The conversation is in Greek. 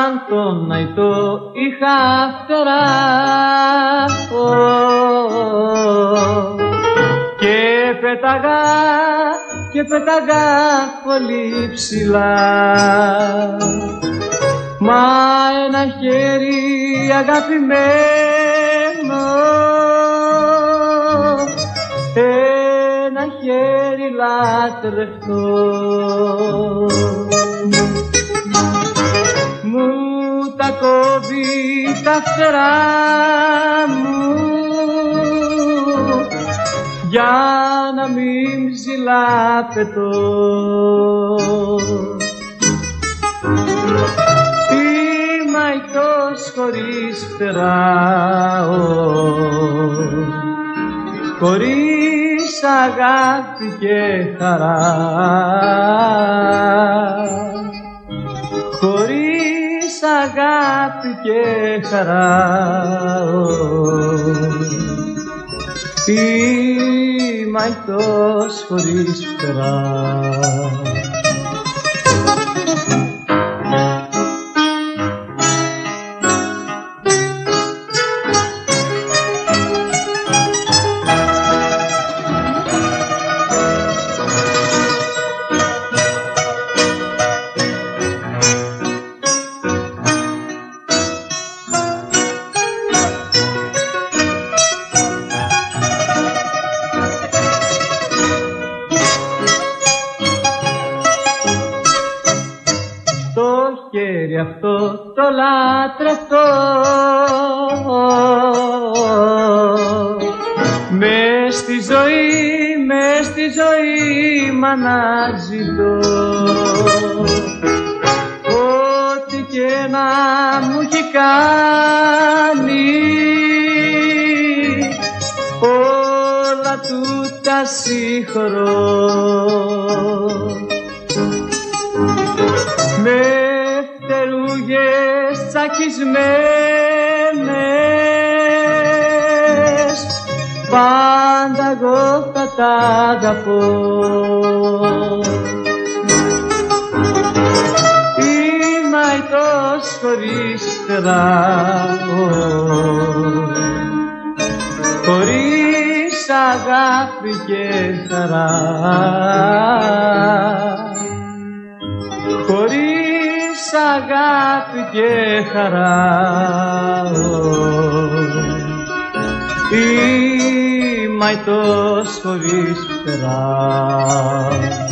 σαν τον αϊτό είχα φτερά και πέταγα πολύ ψηλά. Μα ένα χέρι αγαπημένο, ένα χέρι λατρευτό μου τα κόβει τα φτερά μου για να μην ψηλά πετώ. Είμαι αητός χωρίς φτερά, χωρίς αγάπη και χαρά, χωρίς αγάπη και χαρά. Είμαι αητός χωρίς φτερά. χέρι αυτό το λατρευτό, μες στη ζωή μ' αναζητώ. Ό,τι και να μου έχει κάνει, όλα του τα συγχωρώ. Με φτερούγες τσακισμένες, πάντα εγώ θα τα αγαπώ. Είμαι αητός χωρίς φτεράω, χωρίς αγάπη και χαρά, χωρίς αγάπη και χαρά. Είμαι αητός χωρίς φτερά.